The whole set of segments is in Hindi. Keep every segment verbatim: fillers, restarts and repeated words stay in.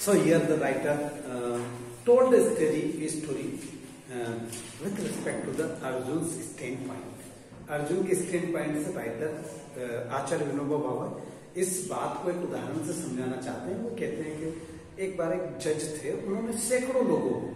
So here the writer uh, told a story, story uh, with respect to the Arjun's standpoint. Arjun के स्टैंड पॉइंट से राइटर आचार्य विनोबा भावे इस बात को एक उदाहरण से समझाना चाहते हैं। वो कहते हैं कि एक बार एक जज थे, उन्होंने सैकड़ों लोगों को,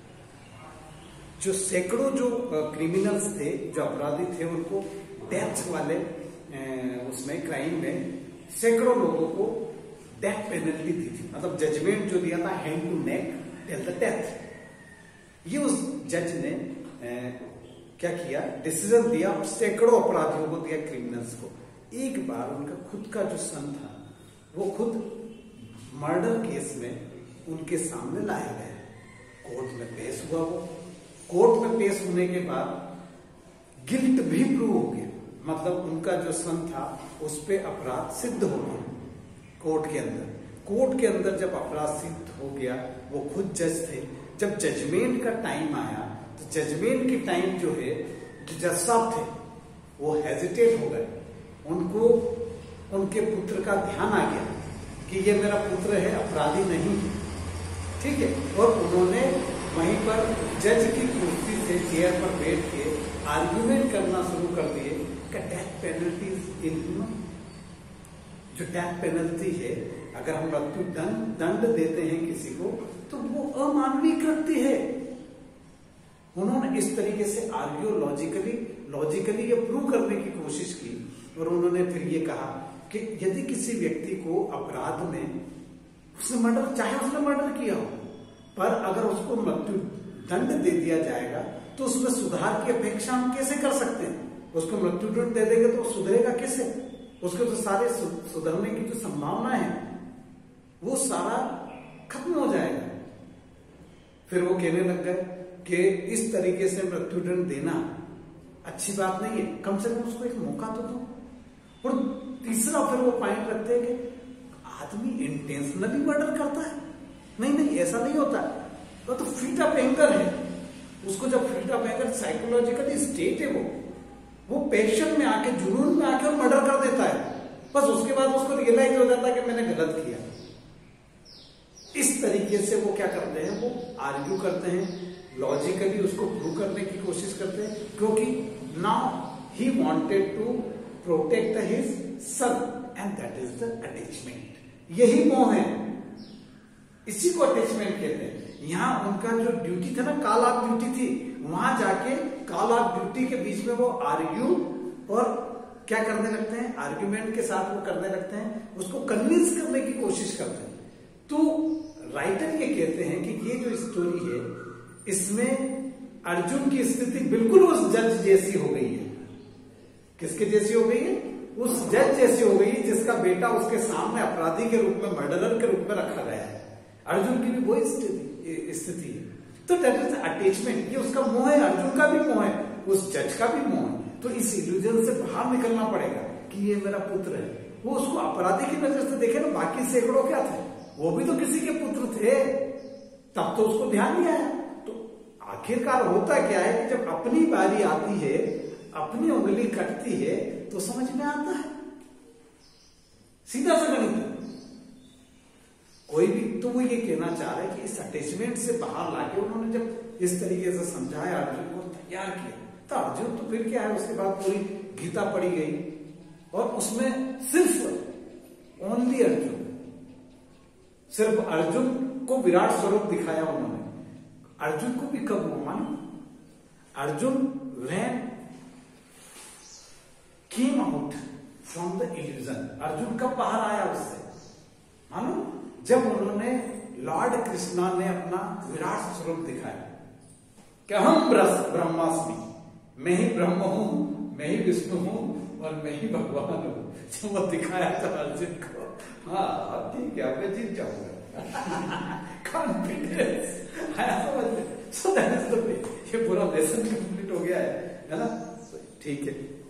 जो सैकड़ों जो क्रिमिनल्स थे, जो अपराधी थे, उनको डेथ वाले उसमें क्राइम में सैकड़ों लोगों को डेथ पेनल्टी दी थी। मतलब जजमेंट जो दिया था hand to neck till the death. ये उस जज ने ए, क्या किया, डिसीजन दिया, सैकड़ों अपराधियों को दिया, क्रिमिनल्स को। एक बार उनका खुद का जो सन था वो खुद मर्डर केस में उनके सामने लाया गया। कोर्ट में पेश हुआ। वो कोर्ट में पेश होने के बाद गिल्ट भी प्रूव हो गया, मतलब उनका जो सन था उस पर अपराध सिद्ध हो गया कोर्ट के अंदर। कोर्ट के अंदर जब अपराध सिद्ध हो गया, वो खुद जज थे। जब जजमेंट का टाइम आया तो जजमेंट के टाइम जो है जो जज साहब थे वो हेजिटेट हो गए। उनको उनके पुत्र का ध्यान आ गया कि ये मेरा पुत्र है, अपराधी नहीं है, ठीक है। और उन्होंने वहीं पर जज की कुर्सी से चेयर पर बैठ के आर्ग्यूमेंट करना शुरू कर दिए कि डेथ पेनल्टी इज इनह्यूमन। जो डेथ पेनल्टी है, अगर हम मृत्यु दंड दंड देते हैं किसी को तो वो अमानवीय कृत्य है। उन्होंने इस तरीके से आर्ग्यू लॉजिकली लॉजिकली ये प्रूव करने की कोशिश की। और उन्होंने फिर ये कहा कि यदि किसी व्यक्ति को अपराध में उसने मर्डर, चाहे उसने मर्डर किया हो, पर अगर उसको मृत्यु दंड दे दिया जाएगा तो उसमें सुधार की अपेक्षा हम कैसे कर सकते हैं? उसको मृत्यु दंड दे देंगे तो सुधरेगा कैसे? उसके तो सारे सुधरने की जो संभावना है वो सारा खत्म हो जाएगा। फिर वो कहने लग गए कि इस तरीके से मृत्युदंड देना अच्छी बात नहीं है, कम से कम उसको एक मौका तो दो। और तीसरा फिर वो पॉइंट रखते हैं कि आदमी इंटेंशनली मर्डर करता है। नहीं नहीं, ऐसा नहीं होता। वो तो फीट ऑफ एंगर है। उसको जब fit of anger psychologically state है, वो वो पैशन में आके, जुनून में आके मर्डर कर देता है। बस उसके बाद उसको रियलाइज हो जाता है कि मैंने गलत किया। इस तरीके से वो क्या करते हैं, वो आर्ग्यू करते हैं, लॉजिकली उसको प्रूव करने की कोशिश करते हैं, क्योंकि now he wanted to protect his son and that is the attachment. यही मोह है, इसी को अटैचमेंट कहते हैं। यहां उनका जो ड्यूटी था ना, कॉल ऑफ ड्यूटी थी, वहां जाके कॉल ऑफ ड्यूटी के बीच में वो आर्ग्यू और क्या करने लगते हैं, आर्ग्यूमेंट के साथ वो करने लगते हैं, उसको कन्विंस करने की कोशिश करते हैं। तो राइटर ये कहते हैं कि ये जो स्टोरी है इसमें अर्जुन की स्थिति बिल्कुल उस जज जैसी हो गई है। किसके जैसी हो गई है? उस जज जैसी हो गई है जिसका बेटा उसके सामने अपराधी के रूप में, मर्डरर के रूप में रखा गया है। अर्जुन की भी वही स्थिति है। तो दैट इज अटैचमेंट। ये उसका मोह है, अर्जुन का भी मोह है, उस जज का भी मोह है। तो इस इल्यूजन से बाहर निकलना पड़ेगा कि ये मेरा पुत्र है। वो उसको अपराधी की नजर से देखे ना, बाकी सैकड़ों क्या थे, वो भी तो किसी के पुत्र थे, तब तो उसको ध्यान नहीं आया। तो आखिरकार होता क्या है कि जब अपनी बारी आती है, अपनी उंगली कटती है, तो समझ में आता है, सीधा सा गणित। कोई भी तो वो ये कहना चाह रहा है कि इस अटैचमेंट से बाहर लाके उन्होंने जब इस तरीके से समझाया, अर्जुन को तैयार किया, तो अर्जुन तो फिर क्या है, उसके बाद पूरी गीता पढ़ी गई और उसमें सिर्फ ओनली अर्जुन, सिर्फ अर्जुन को विराट स्वरूप दिखाया उन्होंने। अर्जुन को भी कब वो मानो, Arjun when came out from the illusion, Arjun कब बाहर आया उससे, मानो जब उन्होंने लॉर्ड कृष्णा ने अपना विराट स्वरूप दिखाया कि हम ब्रह्मास्मि, मैं ही ब्रह्म हूं, मैं ही विष्णु हूं और मैं ही भगवान हूं। जब वो दिखाया था अर्जुन को, हाँ ठीक है, अब मैं जीत जाऊंगा, कॉन्फिडेंस आया समझ में। So that is the way. ये पूरा लेसन कंप्लीट हो गया है, है ना? ठीक है।